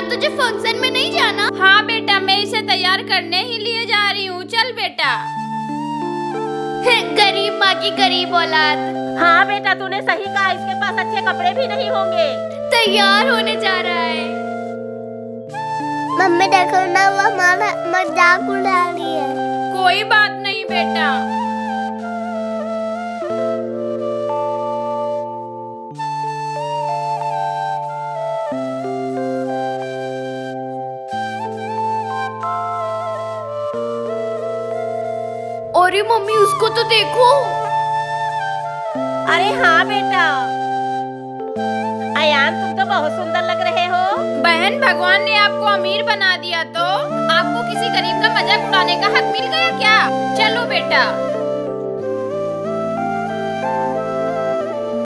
तुझे फंक्शन में नहीं जाना? हाँ बेटा, मैं इसे तैयार करने ही लिए जा रही हूँ। चल बेटा। गरीब माँ की गरीब औलाद। हाँ बेटा, तूने सही कहा, इसके पास अच्छे कपड़े भी नहीं होंगे। तैयार होने जा रहा है। मम्मी देखो ना, वो हमारा मजाक उड़ा रही है। कोई बात नहीं बेटा। अरे मम्मी, उसको तो देखो। अरे हाँ बेटा, अयान तुम तो बहुत सुंदर लग रहे हो। बहन, भगवान ने आपको अमीर बना दिया तो आपको किसी गरीब का मजाक उड़ाने का हक मिल गया क्या? चलो बेटा।